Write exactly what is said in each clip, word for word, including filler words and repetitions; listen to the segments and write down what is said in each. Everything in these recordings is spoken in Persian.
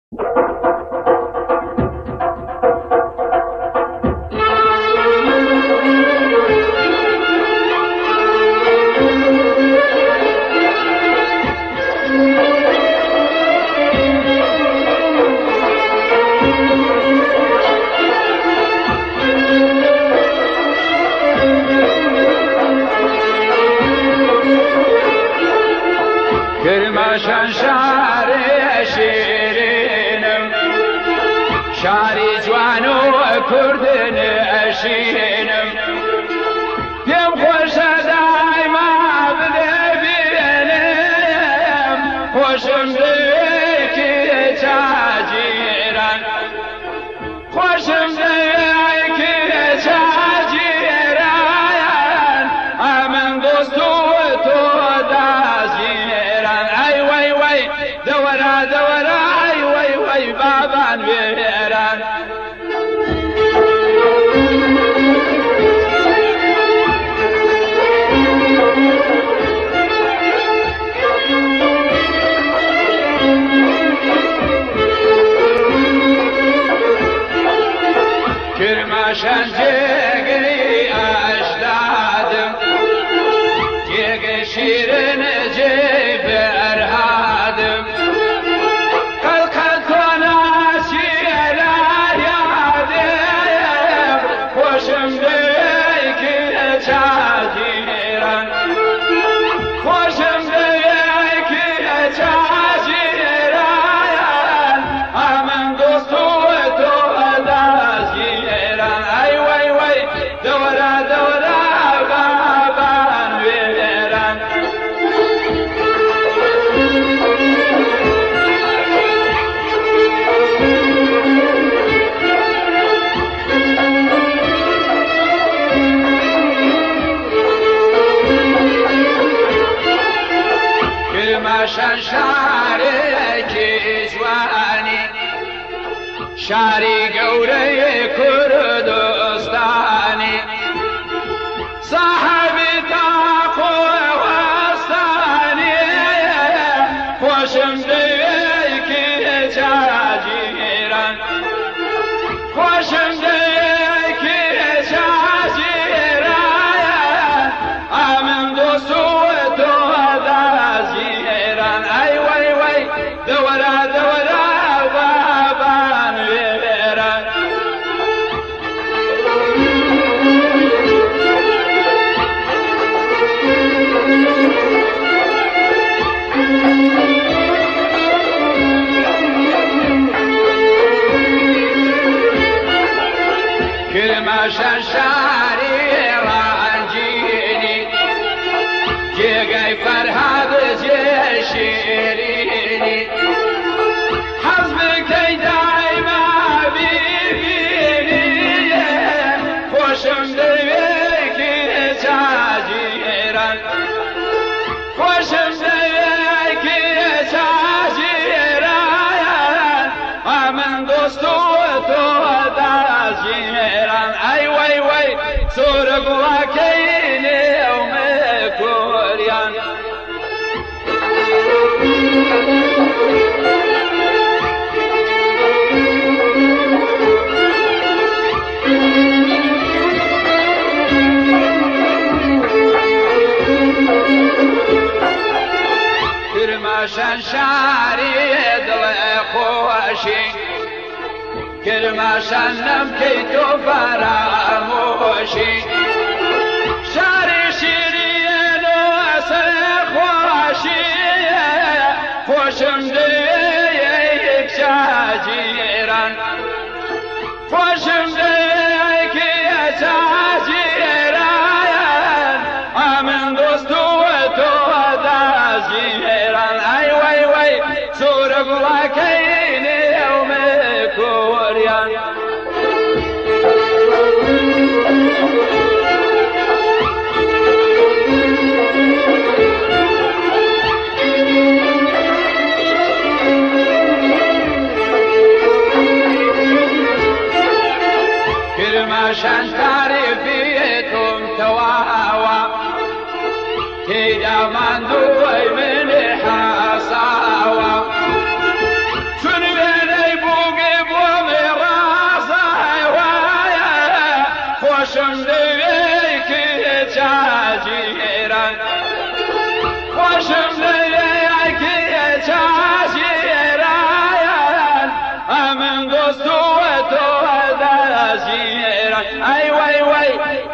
کرماشان شاری شیرینم شاری جوان و کردن اشینم پیم خوش دایما ببینم خوشم دوی که چاجیران خوشم دوی که چاجیران امن دوستو تو دازیران ای وی وی دورا دورا ای وی وی بابان ویران کرماشان جگری اشدادم جگ شیرین جیب ارهادم قل قل کناسی الایادم خوشم دوی که چاجیران خوشم دوی که چاجیران امن دوستو تو دازیران ای وی وی دورا دورا بابان ویران کرماشان شارێکی جوانی شاری گەورەی کوردستانی ساحەبی تاق و وەستانی خۆشم دوێکی چاجیران خۆشم دوێکی چاجیران ئەمن دۆست و تۆ دازیران ئەی وەی وەی دەوەرا دەوەرا بابان وێران کرماشان شاری ڕانجینی جێگەی فەرهاد جێ شیرینی حەز بکەی دایما بیبینی خۆشم دوێکی چاجیران خۆشم دوێکی چاجیران ئەمن دۆست و تۆ دازیران ئەی وەی وەی سوورە گوڵاکەی نێومە کوریان کرماشان شاری دڵێ خۆشی کرماشان نەمکەی تۆ فەرامۆشی شاری شیرین و سەر خۆشی خۆشم دوێیەک چاجیران خۆشم دوێیەکی چاجیران ئەمن دۆست و تۆ دازیران ئەی وەی وەی سوورە گوڵاکەی نێومە کوریان کرماشان تعریفی تۆم تەواوە تێیدا ماندووی من حاساوە چون وێنە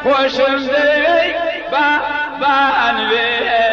خوشم دوی با بان وی